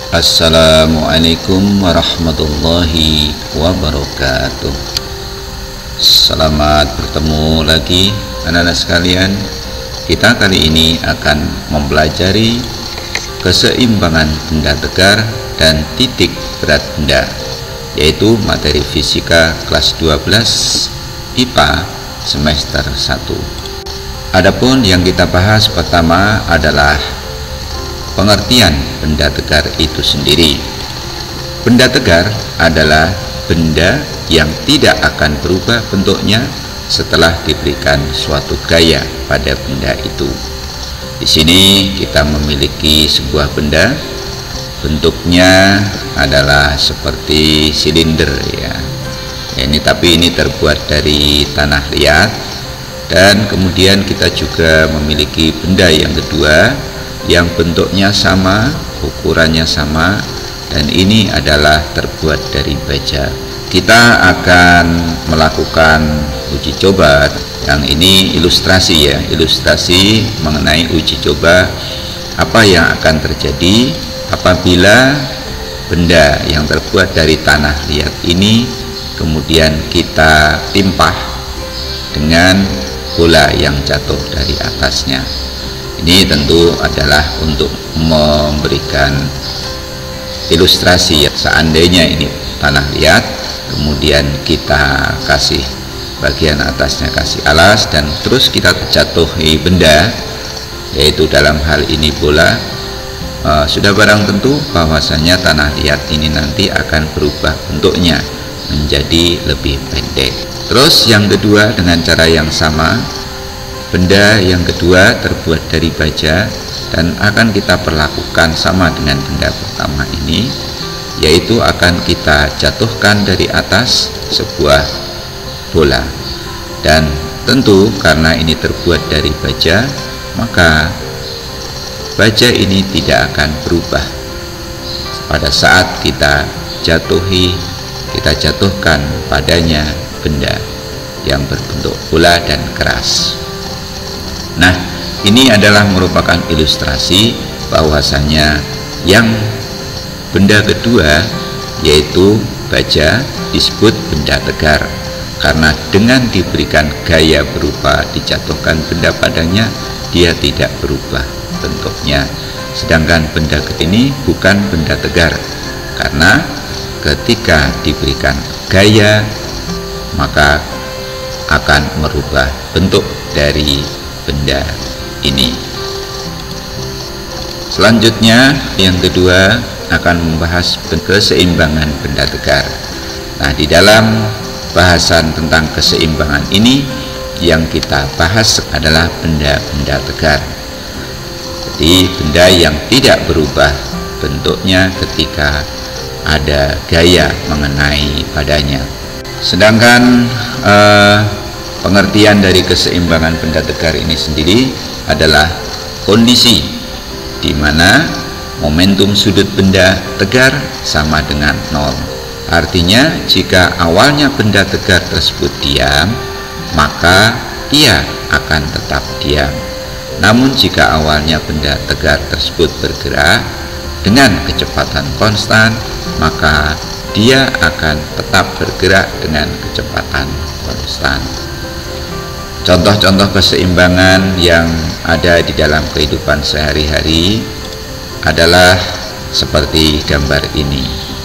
Assalamualaikum warahmatullahi wabarakatuh. Selamat bertemu lagi anak-anak sekalian. Kita kali ini akan mempelajari keseimbangan benda tegar dan titik berat benda, yaitu materi fisika kelas 12 IPA semester 1. Adapun yang kita bahas pertama adalah pengertian benda tegar itu sendiri. Benda tegar adalah benda yang tidak akan berubah bentuknya setelah diberikan suatu gaya pada benda itu. Di sini kita memiliki sebuah benda, bentuknya adalah seperti silinder ya. Tapi ini terbuat dari tanah liat. Dan kemudian kita juga memiliki benda yang kedua yang bentuknya sama, ukurannya sama, dan ini adalah terbuat dari baja. Kita akan melakukan uji coba. Yang ini ilustrasi ya, ilustrasi mengenai uji coba apa yang akan terjadi apabila benda yang terbuat dari tanah liat ini kemudian kita timpah dengan bola yang jatuh dari atasnya. Ini tentu adalah untuk memberikan ilustrasi ya. Seandainya ini tanah liat, kemudian kita kasih bagian atasnya kasih alas, dan terus kita jatuhi benda, yaitu dalam hal ini bola, sudah barang tentu bahwasanya tanah liat ini nanti akan berubah bentuknya menjadi lebih pendek. Terus yang kedua dengan cara yang sama, benda yang kedua terbuat dari baja dan akan kita perlakukan sama dengan benda pertama ini, yaitu akan kita jatuhkan dari atas sebuah bola. Dan tentu karena ini terbuat dari baja, maka baja ini tidak akan berubah pada saat kita jatuhkan padanya benda yang berbentuk bola dan keras. Nah, ini adalah merupakan ilustrasi bahwasanya yang benda kedua, yaitu baja, disebut benda tegar karena dengan diberikan gaya berupa dijatuhkan benda padanya, dia tidak berubah bentuknya. Sedangkan benda ini bukan benda tegar karena ketika diberikan gaya maka akan merubah bentuk dari benda ini. Selanjutnya yang kedua akan membahas keseimbangan benda tegar. Nah, di dalam bahasan tentang keseimbangan ini yang kita bahas adalah benda-benda tegar. Jadi benda yang tidak berubah bentuknya ketika ada gaya mengenai padanya. Sedangkan pengertian dari keseimbangan benda tegar ini sendiri adalah kondisi di mana momentum sudut benda tegar sama dengan 0. Artinya jika awalnya benda tegar tersebut diam, maka ia akan tetap diam. Namun jika awalnya benda tegar tersebut bergerak dengan kecepatan konstan, maka dia akan tetap bergerak dengan kecepatan konstan. Contoh-contoh keseimbangan yang ada di dalam kehidupan sehari-hari adalah seperti gambar ini.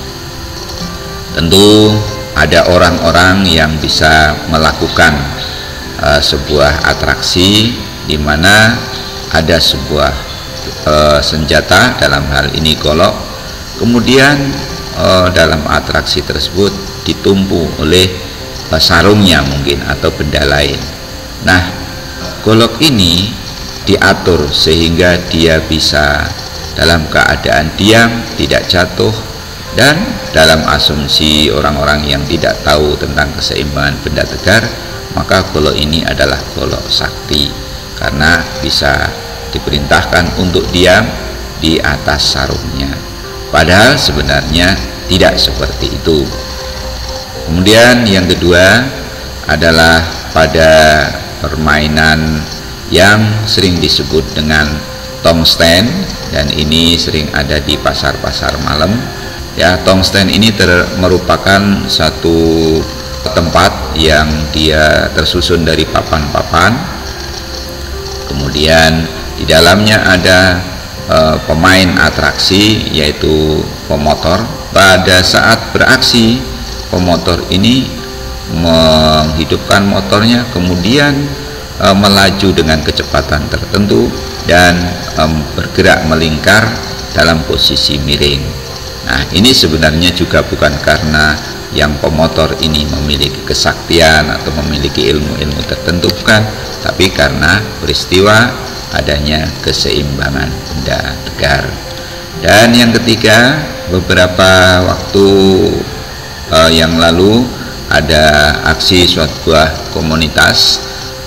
Tentu ada orang-orang yang bisa melakukan sebuah atraksi di mana ada sebuah senjata, dalam hal ini golok, kemudian dalam atraksi tersebut ditumpu oleh sarungnya mungkin atau benda lain. Nah, golok ini diatur sehingga dia bisa dalam keadaan diam, tidak jatuh, dan dalam asumsi orang-orang yang tidak tahu tentang keseimbangan benda tegar, maka golok ini adalah golok sakti karena bisa diperintahkan untuk diam di atas sarungnya. Padahal sebenarnya tidak seperti itu. Kemudian yang kedua adalah pada permainan yang sering disebut dengan tungsten, dan ini sering ada di pasar-pasar malam. Ya, tungsten ini merupakan satu tempat yang dia tersusun dari papan-papan. Kemudian di dalamnya ada pemain atraksi, yaitu pemotor. Pada saat beraksi, pemotor ini menghidupkan motornya, kemudian melaju dengan kecepatan tertentu dan bergerak melingkar dalam posisi miring. Nah, ini sebenarnya juga bukan karena yang pemotor ini memiliki kesaktian atau memiliki ilmu-ilmu tertentu, bukan, tapi karena peristiwa adanya keseimbangan benda tegar. Dan yang ketiga, beberapa waktu yang lalu ada aksi suatu komunitas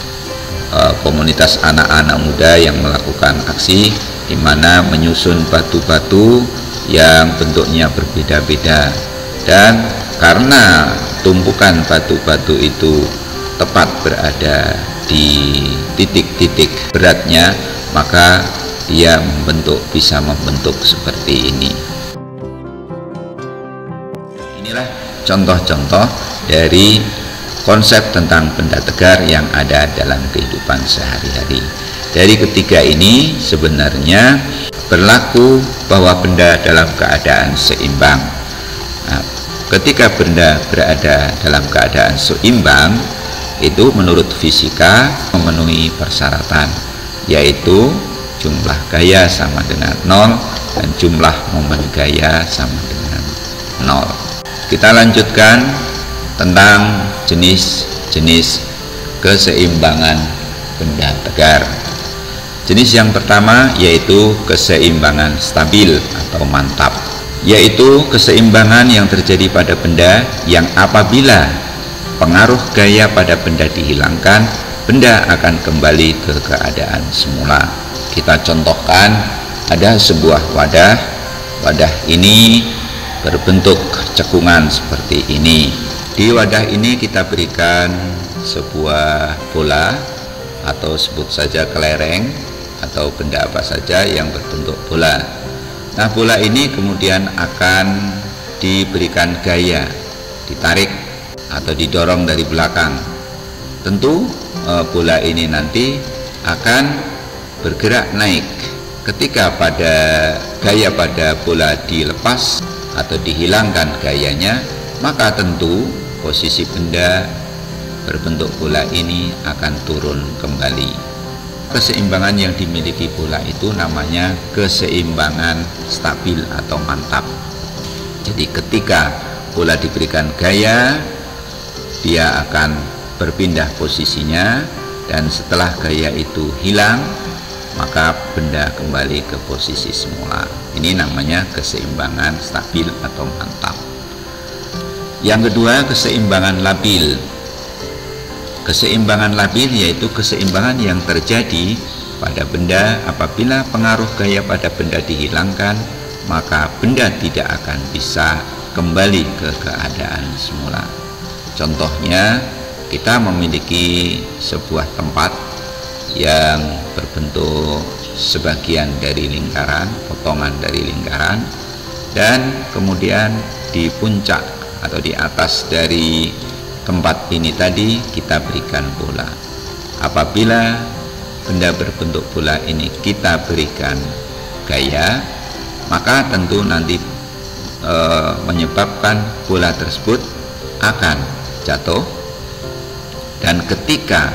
anak-anak muda yang melakukan aksi di mana menyusun batu-batu yang bentuknya berbeda-beda, dan karena tumpukan batu-batu itu tepat berada di titik-titik beratnya, maka dia bisa membentuk seperti ini. Inilah contoh-contoh dari konsep tentang benda tegar yang ada dalam kehidupan sehari-hari. Dari ketiga ini sebenarnya berlaku bahwa benda dalam keadaan seimbang. Nah, ketika benda berada dalam keadaan seimbang, itu menurut fisika memenuhi persyaratan, yaitu jumlah gaya sama dengan 0 dan jumlah momen gaya sama dengan 0. Kita lanjutkan tentang jenis-jenis keseimbangan benda tegar. Jenis yang pertama yaitu keseimbangan stabil atau mantap, yaitu keseimbangan yang terjadi pada benda yang apabila pengaruh gaya pada benda dihilangkan, benda akan kembali ke keadaan semula. Kita contohkan, ada sebuah wadah. Wadah ini berbentuk cekungan seperti ini. Di wadah ini kita berikan sebuah bola, atau sebut saja kelereng, atau benda apa saja yang berbentuk bola. Nah, bola ini kemudian akan diberikan gaya, ditarik atau didorong dari belakang. Tentu bola ini nanti akan bergerak naik. Ketika gaya pada bola dilepas atau dihilangkan gayanya, maka tentu posisi benda berbentuk bola ini akan turun kembali. Keseimbangan yang dimiliki bola itu namanya keseimbangan stabil atau mantap. Jadi ketika bola diberikan gaya, dia akan berpindah posisinya, dan setelah gaya itu hilang, maka benda kembali ke posisi semula. Ini namanya keseimbangan stabil atau mantap. Yang kedua, keseimbangan labil. Keseimbangan labil yaitu keseimbangan yang terjadi pada benda apabila pengaruh gaya pada benda dihilangkan, maka benda tidak akan bisa kembali ke keadaan semula. Contohnya, kita memiliki sebuah tempat yang berbentuk sebagian dari lingkaran, potongan dari lingkaran, dan kemudian di puncak atau di atas dari tempat ini tadi kita berikan bola. Apabila benda berbentuk bola ini kita berikan gaya, maka tentu nanti menyebabkan bola tersebut akan jatuh, dan ketika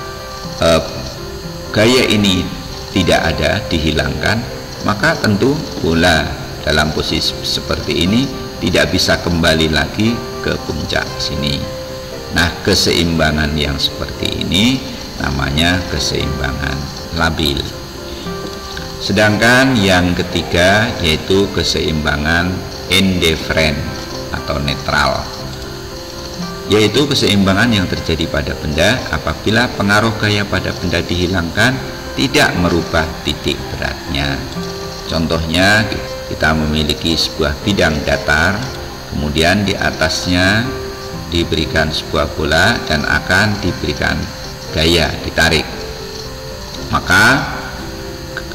gaya ini tidak ada, dihilangkan, maka tentu bola dalam posisi seperti ini tidak bisa kembali lagi ke puncak sini. Nah, keseimbangan yang seperti ini namanya keseimbangan labil. Sedangkan yang ketiga yaitu keseimbangan indifferent atau netral, yaitu keseimbangan yang terjadi pada benda apabila pengaruh gaya pada benda dihilangkan, tidak merubah titik beratnya. Contohnya, kita memiliki sebuah bidang datar, kemudian di atasnya diberikan sebuah bola dan akan diberikan gaya, ditarik. Maka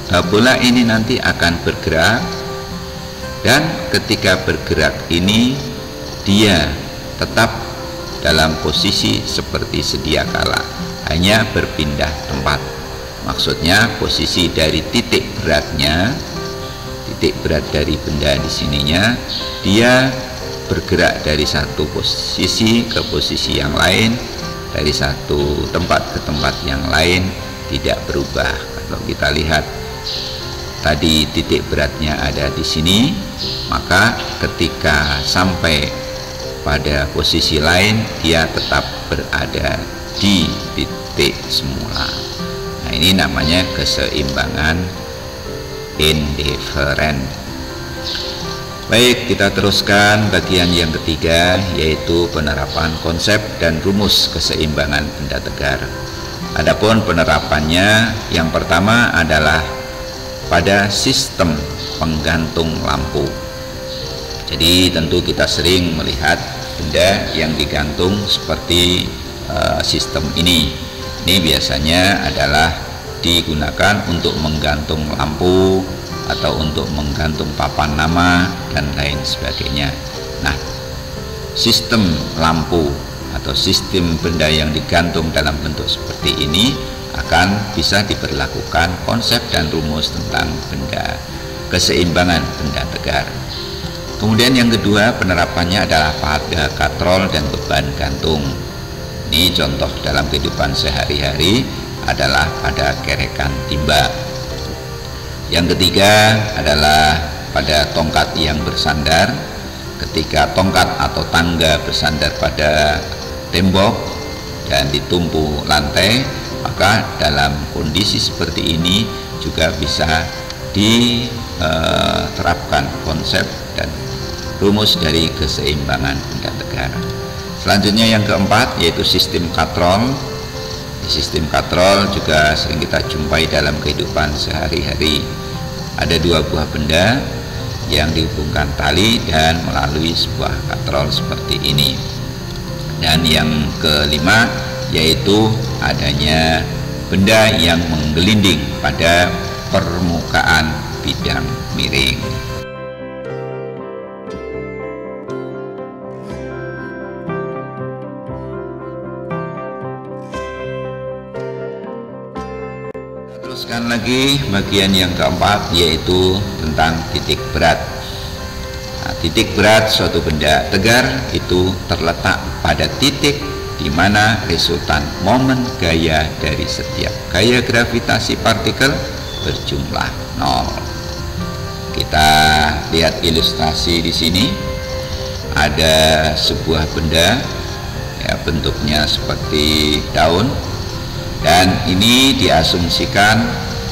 bola ini nanti akan bergerak, dan ketika bergerak ini dia tetap dalam posisi seperti sedia kala, hanya berpindah tempat. Maksudnya posisi dari titik beratnya, titik berat dari benda di sininya, dia bergerak dari satu posisi ke posisi yang lain, dari satu tempat ke tempat yang lain, tidak berubah. Kalau kita lihat tadi titik beratnya ada di sini, maka ketika sampai pada posisi lain dia tetap berada di titik semula. Nah, ini namanya keseimbangan indifferent. Baik, kita teruskan bagian yang ketiga, yaitu penerapan konsep dan rumus keseimbangan benda tegar. Adapun penerapannya, yang pertama adalah pada sistem penggantung lampu. Jadi tentu kita sering melihat benda yang digantung seperti sistem ini. Ini biasanya adalah digunakan untuk menggantung lampu atau untuk menggantung papan nama dan lain sebagainya. Nah, sistem lampu atau sistem benda yang digantung dalam bentuk seperti ini akan bisa diberlakukan konsep dan rumus tentang benda keseimbangan benda tegar. Kemudian yang kedua, penerapannya adalah pada katrol dan beban gantung. Ini contoh dalam kehidupan sehari-hari adalah pada kerekan timba. Yang ketiga adalah pada tongkat yang bersandar. Ketika tongkat atau tangga bersandar pada tembok dan ditumpu lantai, maka dalam kondisi seperti ini juga bisa diterapkan konsep dan rumus dari keseimbangan benda tegar. Selanjutnya yang keempat, yaitu sistem katrol. Sistem katrol juga sering kita jumpai dalam kehidupan sehari-hari. Ada dua buah benda yang dihubungkan tali dan melalui sebuah katrol seperti ini. Dan yang kelima, yaitu adanya benda yang menggelinding pada permukaan bidang miring. Teruskan lagi bagian yang keempat, yaitu tentang titik berat. Nah, titik berat suatu benda tegar itu terletak pada titik di mana resultan momen gaya dari setiap gaya gravitasi partikel berjumlah 0. Kita lihat ilustrasi di sini. Ada sebuah benda, ya, bentuknya seperti daun, dan ini diasumsikan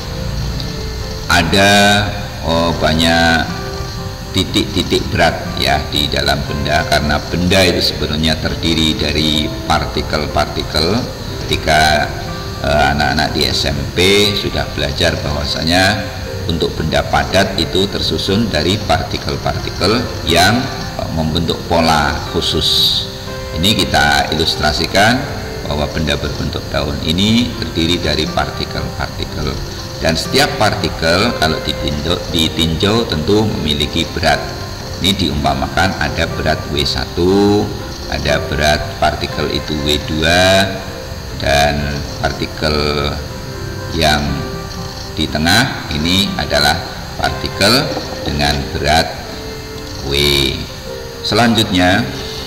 ada banyak titik-titik berat ya di dalam benda, karena benda itu sebenarnya terdiri dari partikel-partikel. Ketika anak-anak di SMP sudah belajar bahwasanya untuk benda padat itu tersusun dari partikel-partikel yang membentuk pola khusus. Ini kita ilustrasikan bahwa benda berbentuk daun ini terdiri dari partikel-partikel, dan setiap partikel kalau ditinjau tentu memiliki berat. Ini diumpamakan ada berat W1, ada berat partikel itu W2, dan partikel yang di tengah ini adalah partikel dengan berat W. Selanjutnya,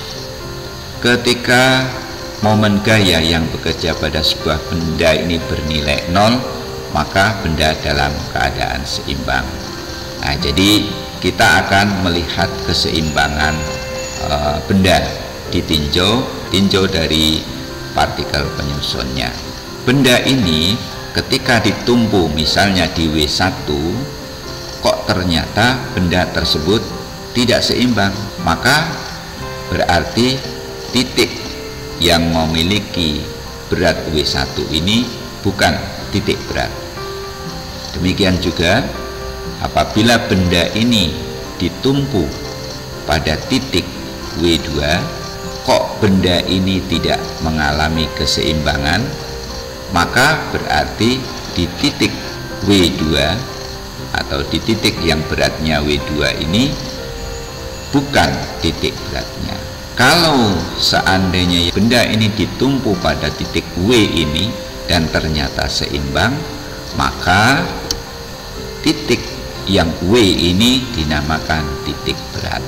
ketika momen gaya yang bekerja pada sebuah benda ini bernilai 0, maka benda dalam keadaan seimbang. Nah, jadi kita akan melihat keseimbangan benda ditinjau dari partikel penyusunnya. Benda ini ketika ditumpu misalnya di W1, kok ternyata benda tersebut tidak seimbang, maka berarti titik yang memiliki berat W1 ini bukan titik berat. Demikian juga apabila benda ini ditumpu pada titik W2, kok benda ini tidak mengalami keseimbangan, maka berarti di titik W2 atau di titik yang beratnya W2 ini bukan titik beratnya. Kalau seandainya benda ini ditumpu pada titik W ini dan ternyata seimbang, maka titik yang W ini dinamakan titik berat.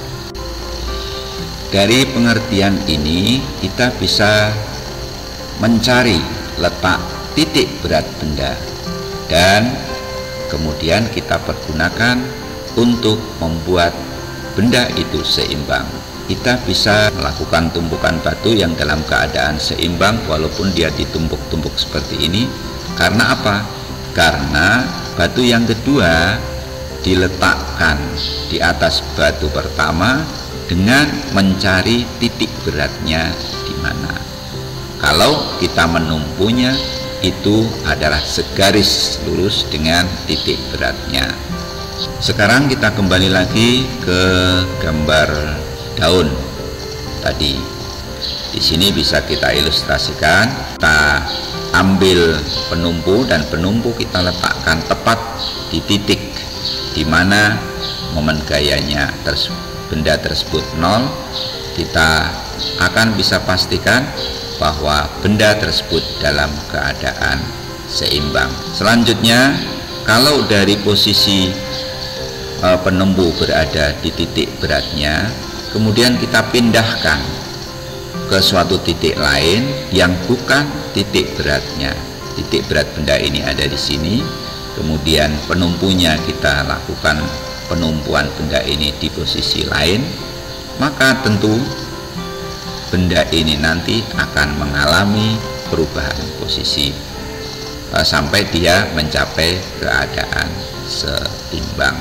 Dari pengertian ini kita bisa mencari letak titik berat benda dan kemudian kita pergunakan untuk membuat benda itu seimbang. Kita bisa melakukan tumpukan batu yang dalam keadaan seimbang walaupun dia ditumpuk-tumpuk seperti ini. Karena apa? Karena batu yang kedua diletakkan di atas batu pertama dengan mencari titik beratnya di mana. Kalau kita menumpunya, itu adalah segaris lurus dengan titik beratnya. Sekarang kita kembali lagi ke gambar daun tadi. Di sini bisa kita ilustrasikan. Kita ambil penumpu dan penumpu kita letakkan tepat di titik di mana momen gayanya benda tersebut 0. Kita akan bisa pastikan bahwa benda tersebut dalam keadaan seimbang. Selanjutnya, kalau dari posisi penumpu berada di titik beratnya, kemudian kita pindahkan ke suatu titik lain yang bukan titik beratnya. Titik berat benda ini ada di sini, kemudian penumpunya kita lakukan penumpuan benda ini di posisi lain, maka tentu benda ini nanti akan mengalami perubahan posisi sampai dia mencapai keadaan seimbang.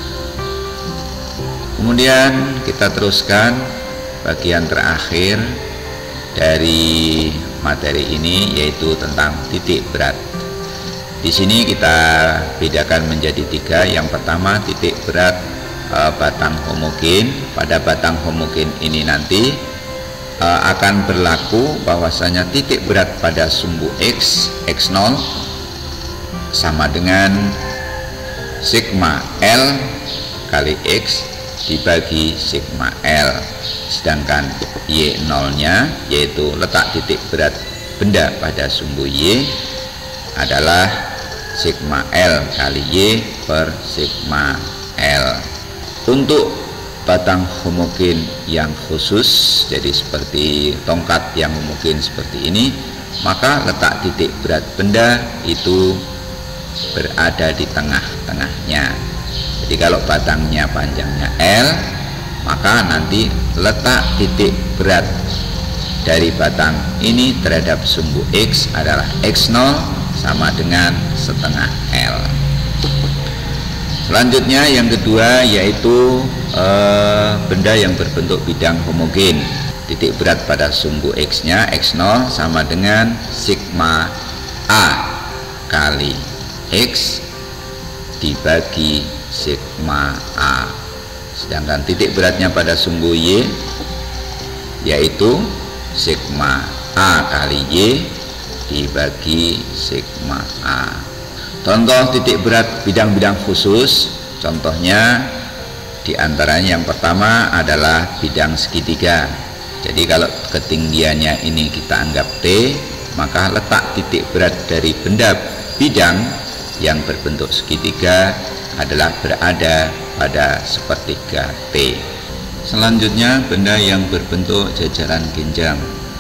Kemudian kita teruskan bagian terakhir dari materi ini, yaitu tentang titik berat. Di sini kita bedakan menjadi 3. Yang pertama, titik berat batang homogen. Pada batang homogen ini nanti akan berlaku bahwasanya titik berat pada sumbu X, X0 sama dengan sigma L kali X dibagi sigma L, sedangkan Y0 nya yaitu letak titik berat benda pada sumbu Y adalah sigma L kali Y per sigma L. Untuk batang homogen yang khusus, jadi seperti tongkat yang homogen seperti ini, maka letak titik berat benda itu berada di tengah-tengahnya. Jadi kalau batangnya panjangnya L, maka nanti letak titik berat dari batang ini terhadap sumbu X adalah X0 sama dengan setengah L. Selanjutnya yang kedua yaitu benda yang berbentuk bidang homogen. Titik berat pada sumbu X nya X0 sama dengan sigma A kali X dibagi sigma A, sedangkan titik beratnya pada sumbu Y yaitu sigma A kali Y dibagi sigma A. Contoh titik berat bidang-bidang khusus, contohnya diantaranya yang pertama adalah bidang segitiga. Jadi kalau ketinggiannya ini kita anggap T, maka letak titik berat dari benda bidang yang berbentuk segitiga adalah berada pada sepertiga T. Selanjutnya benda yang berbentuk jajaran genjang.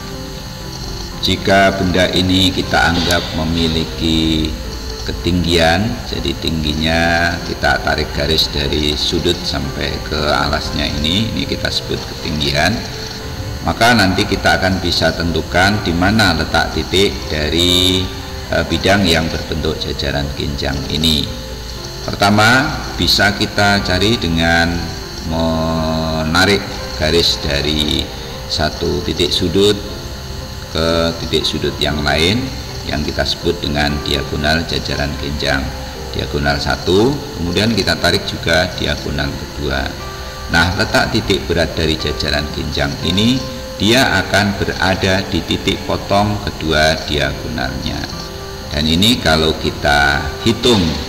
Jika benda ini kita anggap memiliki ketinggian, jadi tingginya kita tarik garis dari sudut sampai ke alasnya ini kita sebut ketinggian, maka nanti kita akan bisa tentukan di mana letak titik dari bidang yang berbentuk jajaran genjang ini. Pertama, bisa kita cari dengan menarik garis dari satu titik sudut ke titik sudut yang lain yang kita sebut dengan diagonal jajaran genjang. Diagonal 1, kemudian kita tarik juga diagonal kedua. Nah, letak titik berat dari jajaran genjang ini dia akan berada di titik potong kedua diagonalnya. Dan ini kalau kita hitung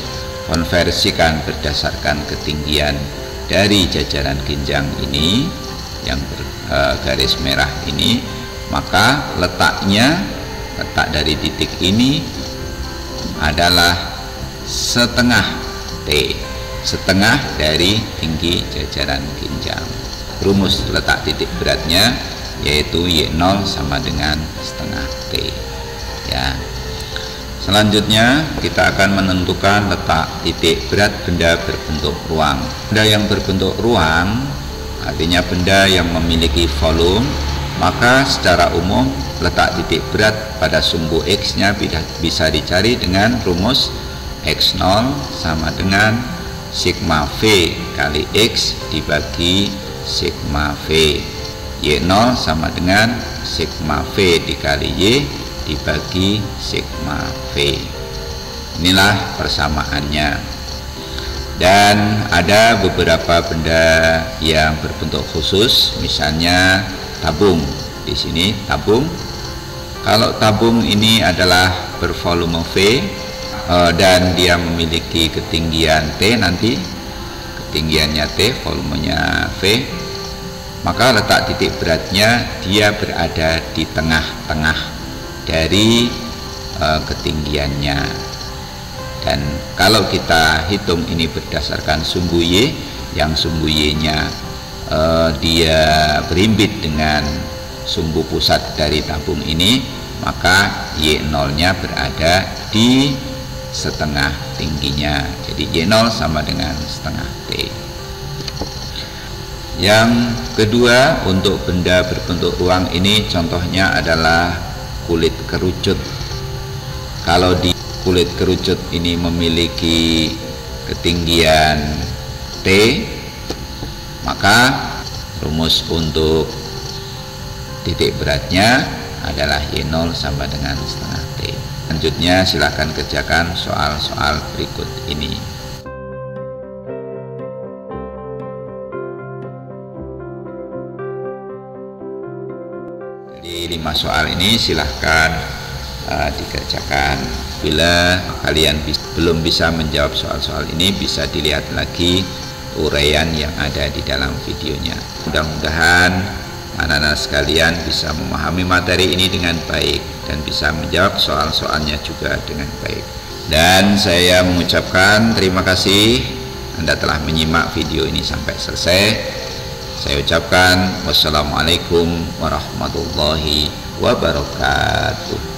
konversikan berdasarkan ketinggian dari jajaran ginjang ini yang garis merah ini, maka letak dari titik ini adalah setengah T, setengah dari tinggi jajaran ginjal. Rumus letak titik beratnya yaitu Y0 sama dengan setengah T ya. Selanjutnya kita akan menentukan letak titik berat benda berbentuk ruang. Benda yang berbentuk ruang artinya benda yang memiliki volume, maka secara umum letak titik berat pada sumbu X nya bisa dicari dengan rumus X0 sama dengan sigma V kali X dibagi sigma V. Y0 sama dengan sigma V dikali Y dibagi sigma V. Inilah persamaannya. Dan ada beberapa benda yang berbentuk khusus, misalnya tabung. Di sini tabung. Kalau tabung ini adalah bervolume V dan dia memiliki ketinggian T, nanti ketinggiannya T, volumenya V, maka letak titik beratnya dia berada di tengah-tengah dari ketinggiannya. Dan kalau kita hitung ini berdasarkan sumbu Y, yang sumbu Y-nya dia berimbit dengan sumbu pusat dari tabung ini, maka Y0-nya berada di setengah tingginya. Jadi Y0 sama dengan setengah T. Yang kedua, untuk benda berbentuk ruang ini contohnya adalah kulit kerucut. Kalau di kulit kerucut ini memiliki ketinggian T, maka rumus untuk titik beratnya adalah Y0 sama dengan setengah T. Selanjutnya silakan kerjakan soal-soal berikut ini. Jadi 5 soal ini silahkan dikerjakan. Bila kalian belum bisa menjawab soal-soal ini, bisa dilihat lagi uraian yang ada di dalam videonya. Mudah-mudahan anak-anak sekalian bisa memahami materi ini dengan baik dan bisa menjawab soal-soalnya juga dengan baik. Dan saya mengucapkan terima kasih Anda telah menyimak video ini sampai selesai. Saya ucapkan wassalamualaikum warahmatullahi wabarakatuh.